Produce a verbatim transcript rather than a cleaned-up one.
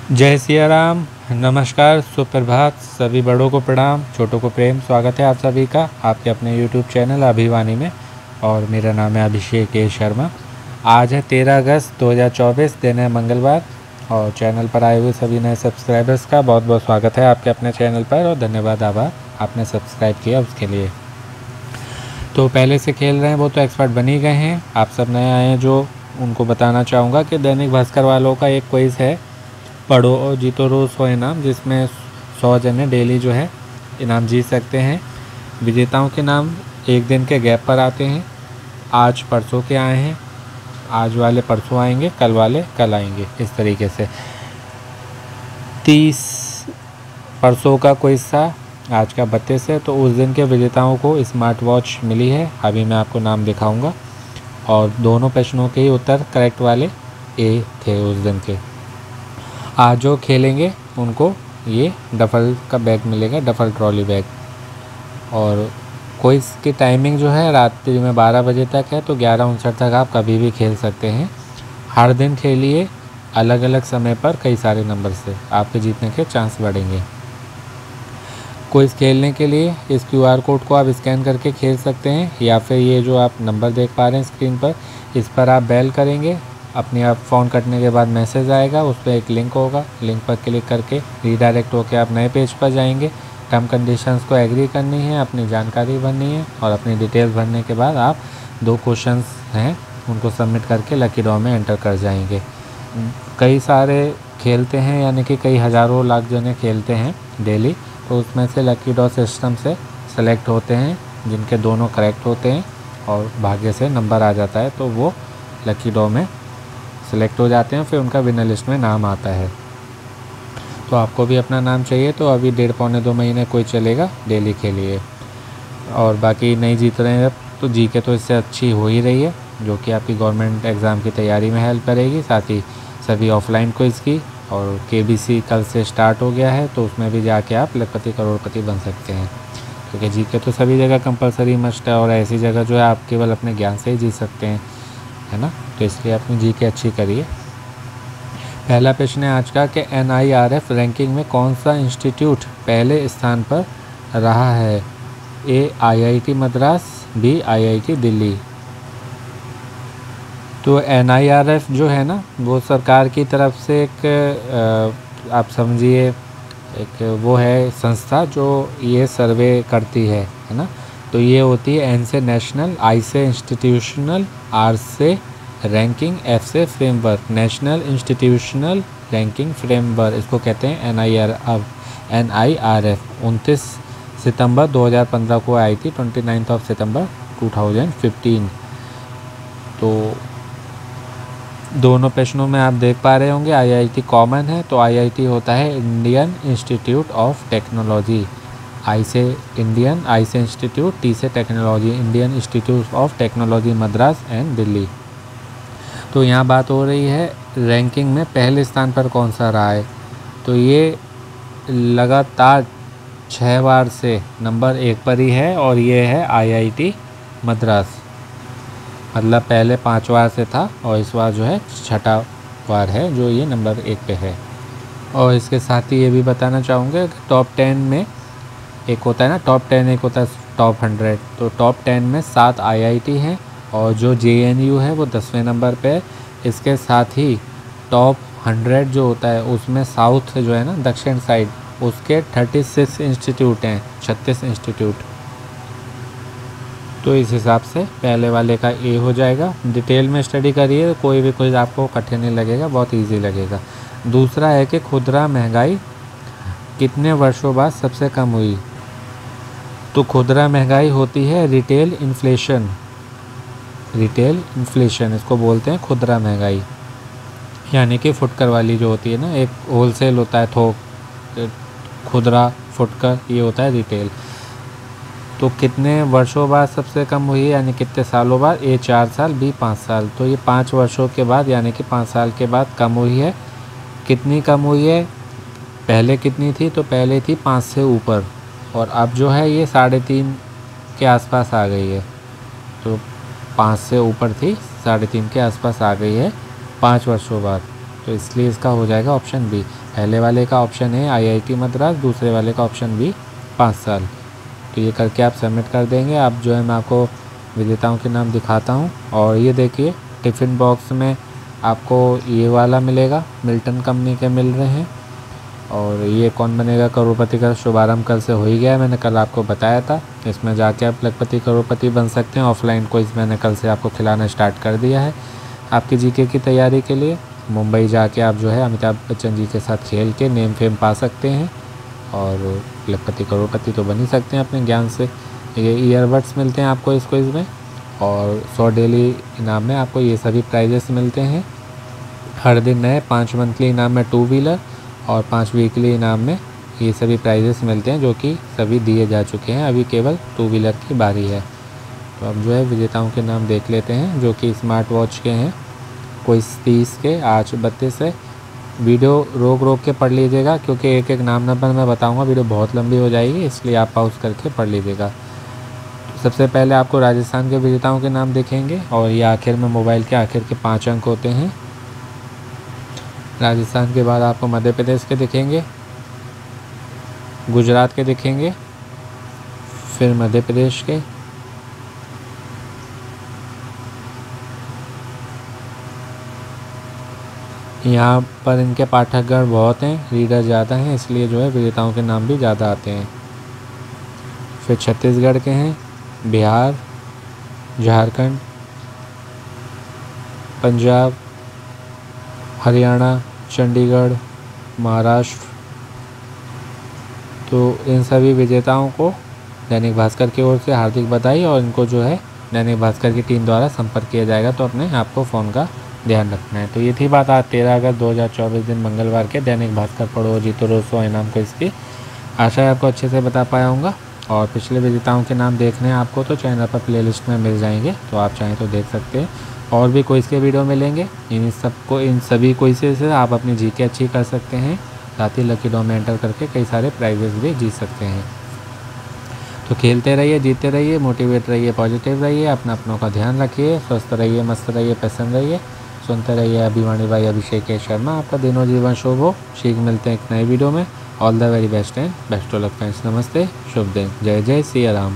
जय सिया राम। नमस्कार, सुप्रभात। सभी बड़ों को प्रणाम, छोटों को प्रेम। स्वागत है आप सभी का आपके अपने यूट्यूब चैनल अभिवानी में। और मेरा नाम है अभिषेक ए शर्मा। आज है तेरह अगस्त दो हज़ार चौबीस, दिन है मंगलवार। और चैनल पर आए हुए सभी नए सब्सक्राइबर्स का बहुत बहुत स्वागत है आपके अपने चैनल पर, और धन्यवाद, आभार आपने सब्सक्राइब किया उसके लिए। तो पहले से खेल रहे हैं वो तो एक्सपर्ट बन ही गए हैं। आप सब नए आए हैं जो उनको बताना चाहूँगा कि दैनिक भास्कर वालों का एक क्विज़ है, पढ़ो और जीतो रोज़ सौ इनाम, जिसमें सौ जने डेली जो है इनाम जीत सकते हैं। विजेताओं के नाम एक दिन के गैप पर आते हैं। आज परसों के आए हैं, आज वाले परसों आएंगे, कल वाले कल आएंगे, इस तरीके से। तीस परसों का क्विज़ था, आज का बत्तीस है। तो उस दिन के विजेताओं को स्मार्ट वॉच मिली है। अभी मैं आपको नाम दिखाऊंगा। और दोनों प्रश्नों के ही उत्तर करेक्ट वाले ए थे उस दिन के। आज जो खेलेंगे उनको ये डफल का बैग मिलेगा, डफल ट्रॉली बैग। और क्विज़ की टाइमिंग जो है रात्रि में बारह बजे तक है, तो ग्यारह उनसठ तक आप कभी भी खेल सकते हैं। हर दिन खेलिए, अलग अलग समय पर कई सारे नंबर से आपके जीतने के चांस बढ़ेंगे। क्विज़ खेलने के लिए इस क्यू आर कोड को आप स्कैन करके खेल सकते हैं, या फिर ये जो आप नंबर देख पा रहे हैं स्क्रीन पर, इस पर आप बेल करेंगे, अपने आप फ़ोन कटने के बाद मैसेज आएगा, उस पर एक लिंक होगा, लिंक पर क्लिक करके रीडायरेक्ट होकर आप नए पेज पर जाएंगे। टर्म कंडीशंस को एग्री करनी है, अपनी जानकारी भरनी है, और अपनी डिटेल भरने के बाद आप दो क्वेश्चंस हैं उनको सबमिट करके लकी ड्रॉ में एंटर कर जाएंगे। कई सारे खेलते हैं, यानी कि कई हज़ारों लाख जने खेलते हैं डेली, तो उसमें से लकी ड्रॉ सिस्टम से सेलेक्ट होते हैं जिनके दोनों करेक्ट होते हैं और भाग्य से नंबर आ जाता है, तो वो लकी ड्रॉ में सेलेक्ट हो जाते हैं, फिर उनका विनर लिस्ट में नाम आता है। तो आपको भी अपना नाम चाहिए तो अभी डेढ़ पौने दो महीने कोई चलेगा, डेली के लिए। और बाकी नहीं जीत रहे हैं अब तो जी के तो इससे अच्छी हो ही रही है, जो कि आपकी गवर्नमेंट एग्ज़ाम की तैयारी में हेल्प करेगी। साथ ही सभी ऑफलाइन क्विज़ की, और के बी सी कल से स्टार्ट हो गया है, तो उसमें भी जाके आप लखपति करोड़पति बन सकते हैं। क्योंकि जी के तो सभी जगह कंपलसरी मस्ट है, और ऐसी जगह जो है आप केवल अपने ज्ञान से ही जीत सकते हैं, है ना। तो इसलिए अपनी जी के अच्छी करिए। पहला प्रश्न है आज का कि N I R F ranking में कौन सा इंस्टीट्यूट पहले स्थान पर रहा है? A I I T Madras, B I I T Delhi. तो एन आई आर एफ जो है ना, वो सरकार की तरफ से एक आप समझिए एक वो है संस्था जो ये सर्वे करती है, है ना। तो ये होती है एन से नेशनल, आई से इंस्टीट्यूशनल, आर से रैंकिंग, एफ से framework, national institutional ranking framework, इसको कहते हैं N I R N I R F. उनतीस सितंबर दो हज़ार पंद्रह को आई थी, twenty ninth of September two thousand fifteen. तो दोनों प्रश्नों में आप देख पा रहे होंगे आई आई टी कॉमन है, तो आई आई टी होता है Indian Institute of Technology. I से इंडियन, आई से इंस्टीट्यूट, टी से technology, Indian Institute of Technology Madras and Delhi. तो यहाँ बात हो रही है रैंकिंग में पहले स्थान पर कौन सा रहा है। तो ये लगातार छः बार से नंबर एक पर ही है, और ये है आई आई टी मद्रास। मतलब पहले पाँच बार से था, और इस बार जो है छठा बार है जो ये नंबर एक पे है। और इसके साथ ही ये भी बताना चाहूँगा कि टॉप टेन में एक होता है ना, टॉप टेन एक होता है टॉप हंड्रेड। तो टॉप टेन में सात आई आई टी हैं, और जो जे एन यू है वो दसवें नंबर पे है। इसके साथ ही टॉप हंड्रेड जो होता है उसमें साउथ जो है ना, दक्षिण साइड, उसके थर्टी सिक्स इंस्टीट्यूट हैं, छत्तीस इंस्टीट्यूट। तो इस हिसाब से पहले वाले का ए हो जाएगा। डिटेल में स्टडी करिए, कोई भी क्विज़ आपको कठिन नहीं लगेगा, बहुत इजी लगेगा। दूसरा है कि खुदरा महंगाई कितने वर्षों बाद सबसे कम हुई। तो खुदरा महंगाई होती है रिटेल इन्फ्लेशन, रिटेल इन्फ्लेशन इसको बोलते हैं खुदरा महंगाई। यानी कि फुटकर वाली जो होती है ना, एक होलसेल होता है थोक, खुदरा, फुटकर, ये होता है रिटेल। तो कितने वर्षों बाद सबसे कम हुई है, यानी कितने सालों बाद? ए चार साल, बी पाँच साल। तो ये पाँच वर्षों के बाद, यानी कि पाँच साल के बाद कम हुई है। कितनी कम हुई है? पहले कितनी थी? तो पहले थी पाँच से ऊपर, और अब जो है ये साढ़े तीन के आसपास आ गई है। तो पाँच से ऊपर थी, साढ़े तीन के आसपास आ गई है पाँच वर्षों बाद। तो इसलिए इसका हो जाएगा ऑप्शन बी। पहले वाले का ऑप्शन है आई आई टी मद्रास, दूसरे वाले का ऑप्शन बी पाँच साल। तो ये करके आप सबमिट कर देंगे। अब जो है मैं आपको विजेताओं के नाम दिखाता हूँ। और ये देखिए टिफ़िन बॉक्स में आपको ये वाला मिलेगा, मिल्टन कंपनी के मिल रहे हैं। और ये कौन बनेगा करोड़पति का शुभारंभ कल से हो ही गया है, मैंने कल आपको बताया था। इसमें जाके आप लखपति करोड़पति बन सकते हैं। ऑफलाइन क्विज मैंने कल से आपको खिलाना स्टार्ट कर दिया है आपकी जीके की तैयारी के लिए। मुंबई जाके आप जो है अमिताभ बच्चन जी के साथ खेल के नेम फेम पा सकते हैं और लखपति करोड़पति तो बन ही सकते हैं अपने ज्ञान से। ये ईयरबड्स मिलते हैं आपको इस क्विज़ में, और सौ डेली इनाम में आपको ये सभी प्राइजेस मिलते हैं। हर दिन नए पाँच मंथली इनाम में टू व्हीलर और पाँच वीकली इनाम में ये सभी प्राइजेस मिलते हैं, जो कि सभी दिए जा चुके हैं। अभी केवल टू व्हीलर की बारी है। तो अब जो है विजेताओं के नाम देख लेते हैं, जो कि स्मार्ट वॉच के हैं। कोई तीस के, आज बत्तीस है। वीडियो रोक रोक के पढ़ लीजिएगा, क्योंकि एक एक नाम नंबर मैं बताऊंगा, वीडियो बहुत लंबी हो जाएगी, इसलिए आप पॉज करके पढ़ लीजिएगा। सबसे पहले आपको राजस्थान के विजेताओं के नाम दिखेंगे, और ये आखिर में मोबाइल के आखिर के पाँच अंक होते हैं। राजस्थान के बाद आपको मध्य प्रदेश के दिखेंगे, गुजरात के दिखेंगे, फिर मध्य प्रदेश के, यहाँ पर इनके पाठकगण बहुत हैं, रीडर ज़्यादा हैं, इसलिए जो है विजेताओं के नाम भी ज़्यादा आते हैं। फिर छत्तीसगढ़ के हैं, बिहार, झारखंड, पंजाब, हरियाणा, चंडीगढ़, महाराष्ट्र। तो इन सभी विजेताओं को दैनिक भास्कर की ओर से हार्दिक बधाई, और इनको जो है दैनिक भास्कर की टीम द्वारा संपर्क किया जाएगा। तो अपने आपको फ़ोन का ध्यान रखना है। तो ये थी बात आज तेरह अगस्त दो हज़ार चौबीस दिन मंगलवार के दैनिक भास्कर पढ़ो जीतो रोज सौ इनाम को इसकी। आशा है आपको अच्छे से बता पाया हूँगा। और पिछले विजेताओं के नाम देखने हैं आपको तो चैनल पर प्लेलिस्ट में मिल जाएंगे, तो आप चाहें तो देख सकते हैं। और भी क्विज़ के वीडियो मिलेंगे, इन सबको इन सभी क्विज़ से आप अपनी जीके अच्छी कर सकते हैं, साथ ही लकी ड्रॉ में एंटर करके कई सारे प्राइजेस भी जीत सकते हैं। तो खेलते रहिए, जीतते रहिए, मोटिवेट रहिए, पॉजिटिव रहिए, अपना अपनों का ध्यान रखिए, स्वस्थ रहिए, मस्त रहिए, प्रसन्न रहिए। सुनते रहिए अभिमानी भाई अभिषेक शर्मा। आपका दिनों जीवन शुभ हो। शीघ्र मिलते हैं एक नए वीडियो में। All the very best and best of luck friends. नमस्ते, शुभ दिन, जय जय सिया राम।